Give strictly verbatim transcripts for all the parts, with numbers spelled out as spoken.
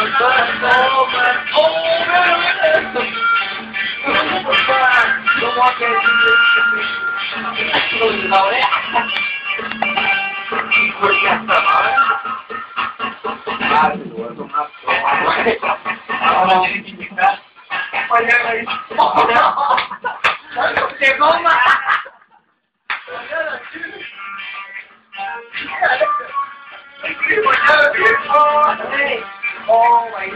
Oh, man. Oh, mira, mira esto. ¿Cómo hace con la oreja? Porque hasta mal. Ah, se lo voy a tomar. Ahora tiene que quitar. ¡Se coma! Oh, my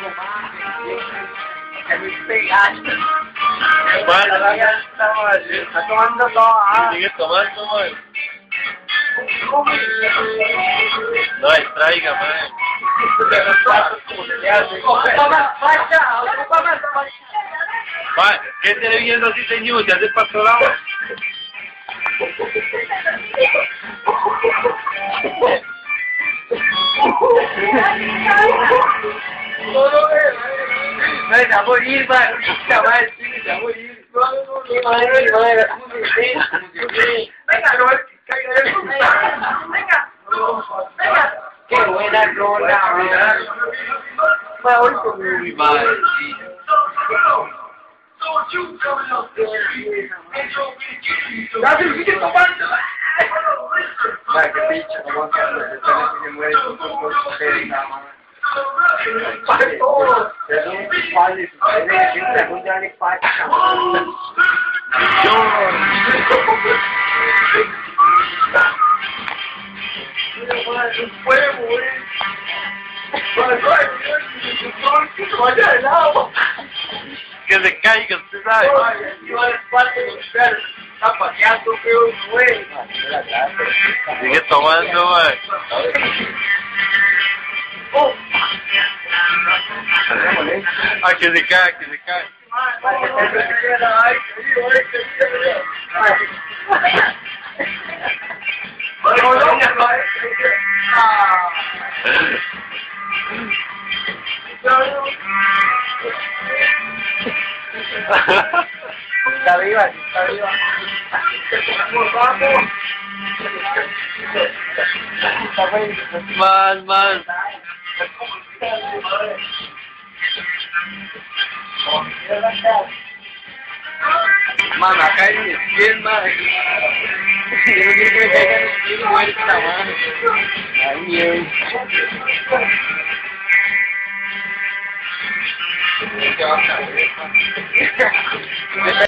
God, está tomando todo, ah. Sigue tomando, man. No distraiga, man. Man, ¿qué tiene viendo así, señor? ¿Se hace para otro lado? No, se va a morir, man. Se va a decir, se va a morir. Venga, Robert, venga, venga. Qué buena rola, man. Uy, madre, sí. Dale, sigue tomando. Vaya, qué bicho, no aguanta, se me muere con su nada más. Para todo. Es un padre, ustedes que algún día le pasa. Puede morir. Que se vaya del agua. Que se caiga, usted sabe. Aquí va el parte de usted. Está pateando, feo, güey. Sigue tomando, man. Oh. Ah, que se cae, que se cae. Está viva, está viva. Más, más. Mano, acá hay mis pies, madre. Yo no quiero que me caigan los pies muerta, mano. Ay, Dios. ¿Qué va a caer?